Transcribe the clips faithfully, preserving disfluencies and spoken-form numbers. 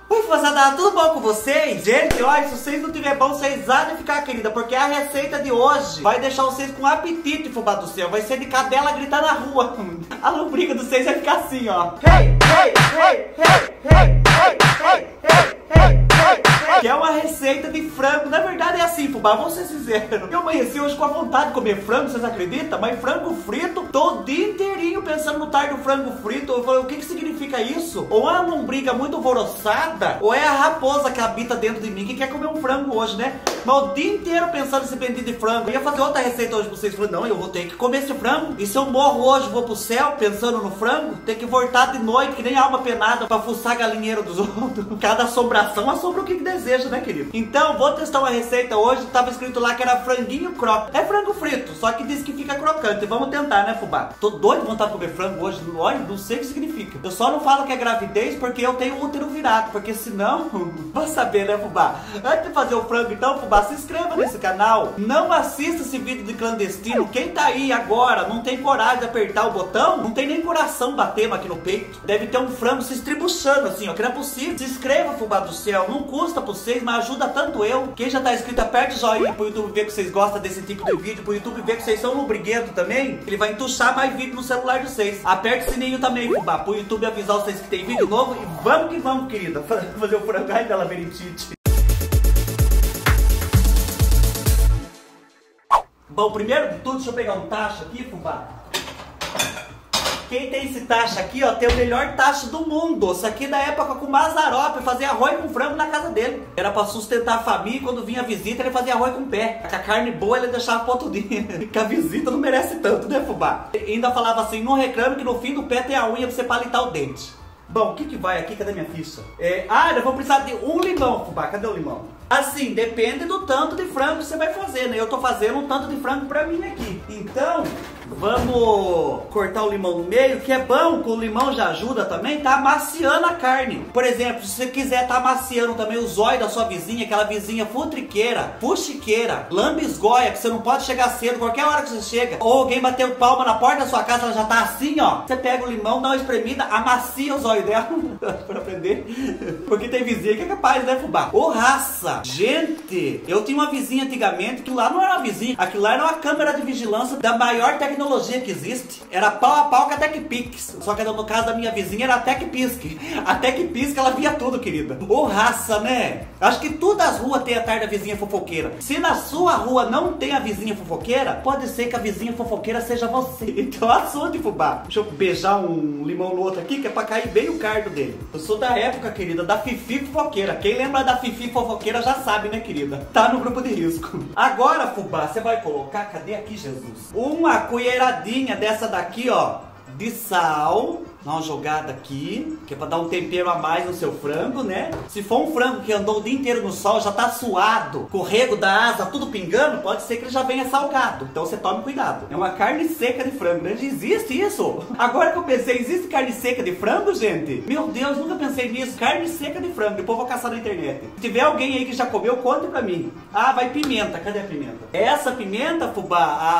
Oi, fazada, tudo bom com vocês? Gente, olha, se vocês não tiverem bom, vocês há de ficar, querida, porque a receita de hoje vai deixar vocês com apetite, fubá do céu. Vai ser de cadela gritar na rua. A lombriga de vocês vai ficar assim, ó. Hey, hey, hey, hey, hey, hey, hey, hey, hey, hey. Que é uma receita de frango. Na verdade é assim, fubá, vamos ser sinceros. Eu amanheci hoje com a vontade de comer frango, vocês acreditam? Mas frango frito, tô o dia inteirinho pensando no tarde do frango frito. Eu falei, o que que significa isso? Ou é uma lombriga muito alvoroçada, ou é a raposa que habita dentro de mim que quer comer um frango hoje, né? Mas o dia inteiro pensando nesse bendito de frango. Eu ia fazer outra receita hoje pra vocês. Falei, não, eu vou ter que comer esse frango. E se eu morro hoje, vou pro céu pensando no frango, ter que voltar de noite, que nem alma penada, pra fuçar galinheiro dos outros. Cada assombração assombra o que que deseja, né, querido? Então, vou testar uma receita hoje. Tava escrito lá que era franguinho croque. É frango frito, só que diz que fica crocante. Vamos tentar, né, fubá? Tô doido de vontade de comer frango hoje. Olha, não sei o que significa. Eu só não falo que é gravidez porque eu tenho o útero virado. Porque senão, vai saber, né, fubá? Antes de fazer o frango, então, fubá, se inscreva nesse canal. Não assista esse vídeo de clandestino. Quem tá aí agora não tem coragem de apertar o botão, não tem nem coração batendo aqui no peito. Deve ter um frango se estribuchando assim, ó, que não é possível. Se inscreva, fubá do céu. Não custa pra vocês, mas ajuda tanto eu. Quem já tá inscrito, aperte o joinha pro YouTube ver que vocês gostam desse tipo de vídeo, pro YouTube ver que vocês são lubriguento também. Ele vai entuchar mais vídeo no celular de vocês. Aperte o sininho também, fubá, pro YouTube avisar vocês que tem vídeo novo. E vamos que vamos, querida. Fazer o frango aí da labirintite. Bom, primeiro de tudo, deixa eu pegar um tacho aqui, fubá. Quem tem esse tacho aqui, ó, tem o melhor tacho do mundo. Isso aqui da época com o Mazzaropi, fazia arroz com frango na casa dele. Era pra sustentar a família e quando vinha a visita ele fazia arroz com pé. Com a carne boa ele deixava pro outro dia. Que a visita não merece tanto, né, fubá? E ainda falava assim, não reclame que no fim do pé tem a unha pra você palitar o dente. Bom, o que que vai aqui? Cadê minha ficha? É, ah, eu vou precisar de um limão, fubá. Cadê o limão? Assim, depende do tanto de frango que você vai fazer, né? Eu tô fazendo um tanto de frango pra mim aqui. Então, vamos cortar o limão no meio, que é bom, que o limão já ajuda também, tá amaciando a carne. Por exemplo, se você quiser tá amaciando também o zóio da sua vizinha, aquela vizinha futriqueira, fuxiqueira, lambisgoia, que você não pode chegar cedo, qualquer hora que você chega, ou alguém bateu palma na porta da sua casa, ela já tá assim, ó. Você pega o limão, dá uma espremida, amacia o zóio dela, pra aprender. Porque tem vizinha que é capaz, né, fubá? Ô, raça! Gente, eu tinha uma vizinha antigamente que lá não era uma vizinha, aquilo lá era uma câmera de vigilância da maior tecnologia que existe. Era pau a pau com a TechPix. Só que no caso da minha vizinha era a TechPisc. A TechPisc ela via tudo, querida. Ô, raça, né? Acho que todas as ruas tem a tarde da vizinha fofoqueira. Se na sua rua não tem a vizinha fofoqueira, pode ser que a vizinha fofoqueira seja você. Então assunte, fubá. Deixa eu beijar um limão no outro aqui, que é pra cair bem o cardo dele. Eu sou da época, querida, da Fifi fofoqueira. Quem lembra da Fifi fofoqueira já sabe, né, querida? Tá no grupo de risco. Agora, fubá, você vai colocar, cadê aqui, Jesus? Uma colheradinha dessa daqui, ó, de sal. Dá uma jogada aqui, que é pra dar um tempero a mais no seu frango, né? Se for um frango que andou o dia inteiro no sol, já tá suado, com o rego da asa, tudo pingando, pode ser que ele já venha salgado. Então você tome cuidado. É uma carne seca de frango, né? Existe isso? Agora que eu pensei, existe carne seca de frango, gente? Meu Deus, nunca pensei nisso. Carne seca de frango. Depois eu vou caçar na internet. Se tiver alguém aí que já comeu, conte pra mim. Ah, vai pimenta. Cadê a pimenta? Essa pimenta, fubá,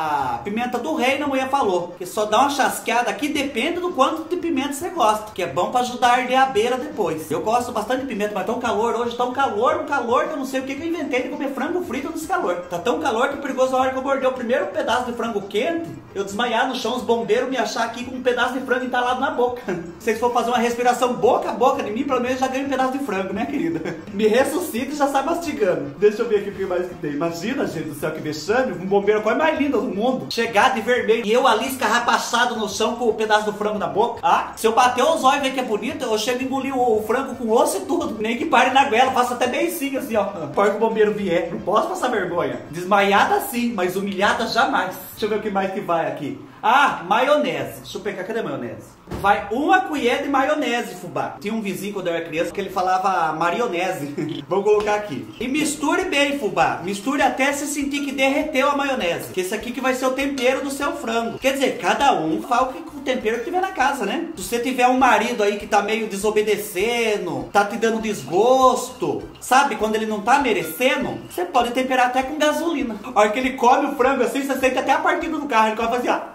a pimenta do reino, a mulher falou. Que só dá uma chasqueada aqui, depende do quanto de pimenta você gosta, que é bom pra ajudar a arder a beira depois. Eu gosto bastante de pimenta, mas tá um calor hoje, tá um calor, um calor que eu não sei o que que eu inventei de comer frango frito nesse calor. Tá tão calor que é perigoso a hora que eu mordei o primeiro pedaço de frango quente, eu desmaiar no chão, os bombeiros me achar aqui com um pedaço de frango entalado na boca. Se vocês for fazer uma respiração boca a boca de mim, pelo menos já ganho um pedaço de frango, né, querida? Me ressuscita e já sai mastigando. Deixa eu ver aqui o que mais que tem. Imagina, gente do céu, que vexame, um bombeiro, a coisa mais linda do mundo. Chegar de vermelho e eu ali escarrapachado no chão com o pedaço do frango na boca. Ah, se eu bater os olhos e ver que é bonito, eu chego a engolir o, o frango com osso e tudo. Nem que pare na goela, faço até beicinho assim, ó. Para que o bombeiro vier. Não posso passar vergonha. Desmaiada sim, mas humilhada jamais. Deixa eu ver o que mais que vai aqui. Ah, maionese. Deixa eu pegar, cadê a maionese? Vai uma colher de maionese, fubá. Tinha um vizinho quando eu era criança que ele falava marionese. Vou colocar aqui. E misture bem, fubá. Misture até se sentir que derreteu a maionese. Que esse aqui que vai ser o tempero do seu frango. Quer dizer, cada um faz o, que, o tempero que tiver na casa, né? Se você tiver um marido aí que tá meio desobedecendo, tá te dando desgosto, sabe? Quando ele não tá merecendo, você pode temperar até com gasolina. A hora que ele come o frango assim, você sente até a partida do carro. Ele vai fazer, ó.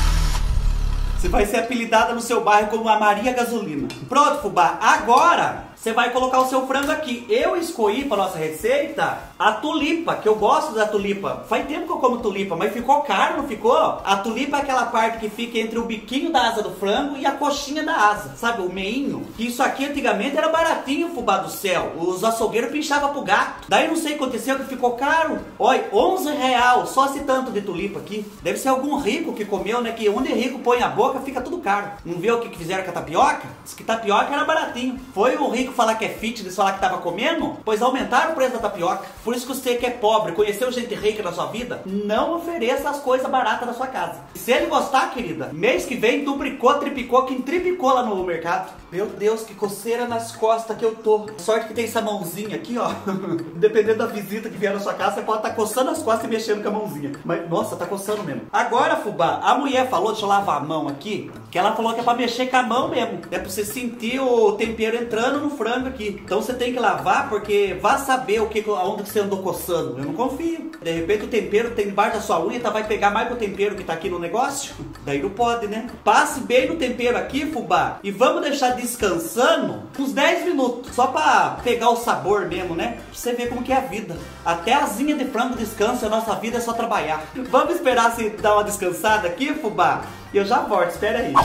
Você vai ser apelidada no seu bairro como a Maria Gasolina. Pronto, fubá. Agora você vai colocar o seu frango aqui. Eu escolhi para nossa receita a tulipa, que eu gosto da tulipa. Faz tempo que eu como tulipa, mas ficou caro, não ficou? A tulipa é aquela parte que fica entre o biquinho da asa do frango e a coxinha da asa, sabe? O meinho. Isso aqui antigamente era baratinho, fubá do céu. Os açougueiros pinchavam pro gato. Daí não sei o que aconteceu, que ficou caro. Olha, onze real, só esse tanto de tulipa aqui. Deve ser algum rico que comeu, né? Que onde rico põe a boca, fica tudo caro. Não vê o que fizeram com a tapioca? Diz que tapioca era baratinho. Foi o rico falar que é fitness, falar que tava comendo? Pois aumentaram o preço da tapioca. Por isso que você que é pobre, conheceu gente rica na sua vida, não ofereça as coisas baratas da sua casa. Se ele gostar, querida, mês que vem duplicou, triplicou, quem triplicou lá no mercado. Meu Deus, que coceira nas costas que eu tô. Sorte que tem essa mãozinha aqui, ó. Dependendo da visita que vier na sua casa, você pode estar tá coçando as costas e mexendo com a mãozinha. Mas, nossa, tá coçando mesmo. Agora, fubá, a mulher falou, deixa eu lavar a mão aqui, que ela falou que é pra mexer com a mão mesmo. É pra você sentir o tempero entrando no frango aqui. Então você tem que lavar, porque vá saber o que, aonde que você andou coçando. Eu não confio. De repente o tempero tem embaixo da sua unha, tá, vai pegar mais que o tempero que tá aqui no negócio? Daí não pode, né? Passe bem no tempero aqui, fubá, e vamos deixar descansando uns dez minutos. Só pra pegar o sabor mesmo, né? Pra você ver como que é a vida. Até a asinha de frango descansa, a nossa vida é só trabalhar. Vamos esperar se dar uma descansada aqui, fubá? E eu já volto, espera aí.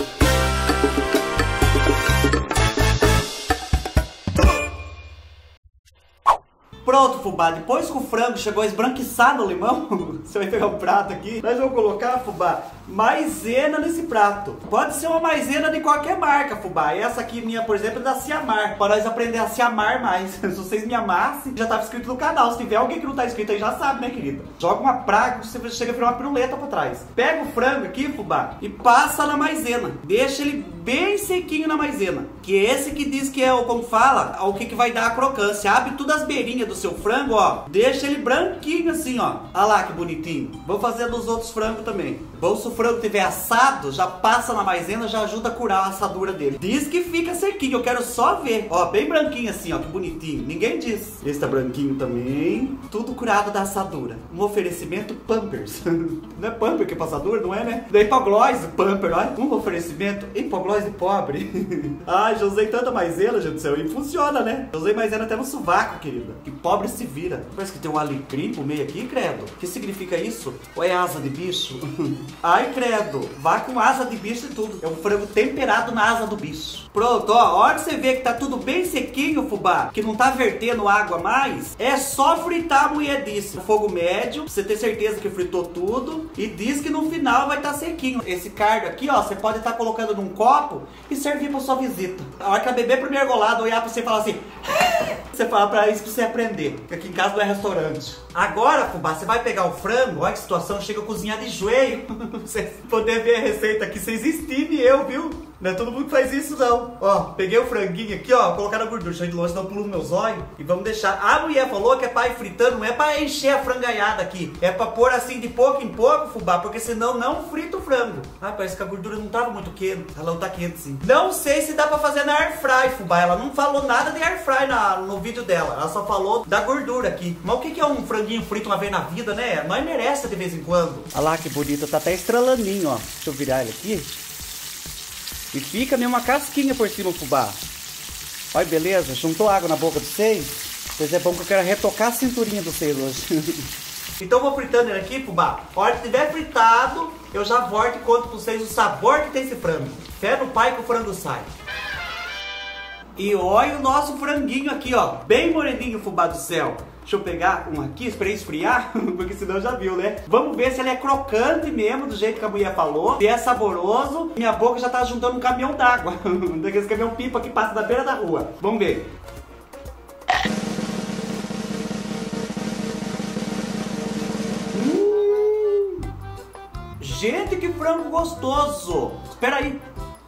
Pronto, fubá, depois que o frango chegou esbranquiçado no limão, você vai pegar um prato aqui, nós vamos colocar, fubá, maisena nesse prato. Pode ser uma maisena de qualquer marca, fubá. Essa aqui minha, por exemplo, é da Ciamar, para nós aprender a se amar mais. Se vocês me amassem, já estava inscrito no canal. Se tiver alguém que não está inscrito aí, já sabe, né, querida? Joga uma praga, você chega a virar uma piruleta para trás. Pega o frango aqui, fubá, e passa na maisena. Deixa ele bem sequinho na maisena, que é esse que diz que é o, como fala, o que, que vai dar a crocância. Abre tudo as beirinhas do seu frango, ó. Deixa ele branquinho assim, ó. Olha lá que bonitinho. Vou fazer dos outros frangos também. Bom, se o frango tiver assado, já passa na maisena, já ajuda a curar a assadura dele. Diz que fica sequinho, eu quero só ver. Ó, bem branquinho assim, ó, que bonitinho. Ninguém diz. Esse tá branquinho também. Tudo curado da assadura. Um oferecimento Pampers. Não é Pamper que é passadura, não é, né? Da hipoglose, Pamper, olha. Um oferecimento hipoglose pobre. Ai, já usei tanta maisena, gente do céu. E funciona, né? Eu usei maisena até no sovaco, querida. Que pobre se vira. Parece que tem um alecrim pro meio aqui, credo. O que significa isso? Ou é asa de bicho? Ai, credo. Vá com asa de bicho e tudo. É um frango temperado na asa do bicho. Pronto, ó. A hora que você vê que tá tudo bem sequinho, fubá, que não tá vertendo água mais, é só fritar, a mulher disse. Fogo médio, pra você ter certeza que fritou tudo. E diz que no final vai estar tá sequinho. Esse cardo aqui, ó, você pode estar tá colocando num copo e servir pra sua visita. A hora que a bebê primeiro golado olhar pra você e falar assim... Você fala pra isso pra você aprender, que aqui em casa não é restaurante. Agora, fubá, você vai pegar o frango, olha que situação, chega a cozinhar de joelho. Pra você poder ver a receita aqui, vocês estimem eu, viu? Não é todo mundo que faz isso, não. Ó, peguei o franguinho aqui, ó, colocar na gordura, deixa de longe, não pulo nos meus olhos. E vamos deixar. A mulher falou que é pra ir fritando, não é pra encher a frangaiada aqui. É pra pôr assim de pouco em pouco, fubá, porque senão não frita o frango. Ah, parece que a gordura não tava muito quente. Ela não tá quente, sim. Não sei se dá pra fazer na air fry, fubá. Ela não falou nada de air fry na, no vídeo dela. Ela só falou da gordura aqui. Mas o que, que é um franguinho frito uma vez na vida, né? Nós merece de vez em quando. Olha lá que bonito, tá até estralaninho, ó. Deixa eu virar ele aqui. E fica mesmo uma casquinha por cima, fubá. Olha, beleza? Juntou água na boca de vocês? Pois é bom que eu quero retocar a cinturinha de vocês hoje. Então eu vou fritando ele aqui, fubá. A hora que tiver fritado, eu já volto e conto pra vocês o sabor que tem esse frango. Fé no pai que o frango sai. E olha o nosso franguinho aqui, ó. Bem moreninho, fubá do céu. Deixa eu pegar um aqui, esperei esfriar, porque senão já viu, né? Vamos ver se ele é crocante mesmo, do jeito que a mulher falou. Se é saboroso. Minha boca já tá juntando um caminhão d'água. Daqueles caminhão pipa que passa da beira da rua. Vamos ver. Hum, gente, que frango gostoso. Espera aí.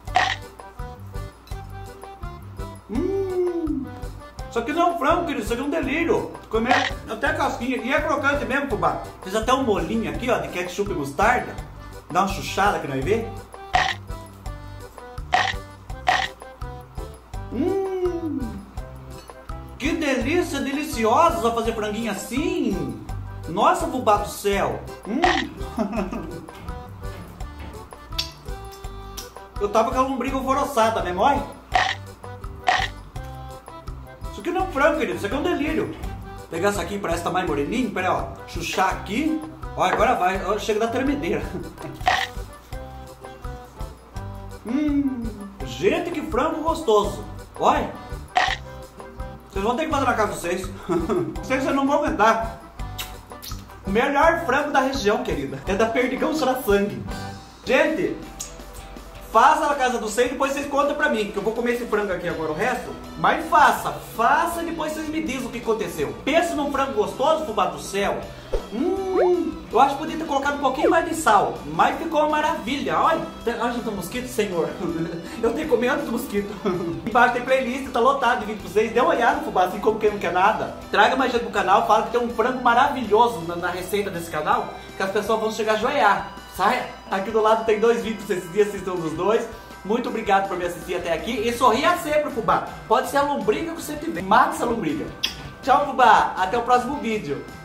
Isso aqui não é um frango, querido, isso aqui é um delírio. Comer até a casquinha aqui, é crocante mesmo, fubá. Fiz até um molinho aqui, ó, de ketchup e mostarda. Dá uma chuchada que nós vê. Hum, que delícia, deliciosa só fazer franguinho assim. Nossa, fubá do céu. Hum. Eu tava com a lombriga alvoroçada, né, mãe? aqui não é um frango, querido, isso aqui é um delírio. Vou pegar essa aqui, parece que tá mais moreninho. Pera aí, ó, chuchar aqui. Ó, agora vai, ó, chega da tremedeira. Hum, gente, que frango gostoso. Olha, vocês vão ter que fazer na casa de vocês. Vocês não vão aguentar. Melhor frango da região, querida. É da Perdigão Será Sangue. Gente, faça na casa do vocês e depois vocês contam pra mim, que eu vou comer esse frango aqui agora o resto. Mas faça, faça e depois vocês me dizem o que aconteceu. Pensa num frango gostoso, fubá do céu. Hum, eu acho que podia ter colocado um pouquinho mais de sal, mas ficou uma maravilha. Olha, olha do mosquito, senhor. Eu tenho que comer antes do mosquito. Embaixo tem playlist, tá lotado de vídeo pra vocês. Dê uma olhada, fubá, assim como quem não quer nada. Traga mais gente pro canal, fala que tem um frango maravilhoso na, na receita desse canal, que as pessoas vão chegar a joiar. Saia! Aqui do lado tem dois vídeos pra vocês assistirem, assistam dos dois. Muito obrigado por me assistir até aqui. E sorria sempre, fubá. Pode ser a lombriga que você tiver. Mata essa lombriga. Tchau, fubá. Até o próximo vídeo.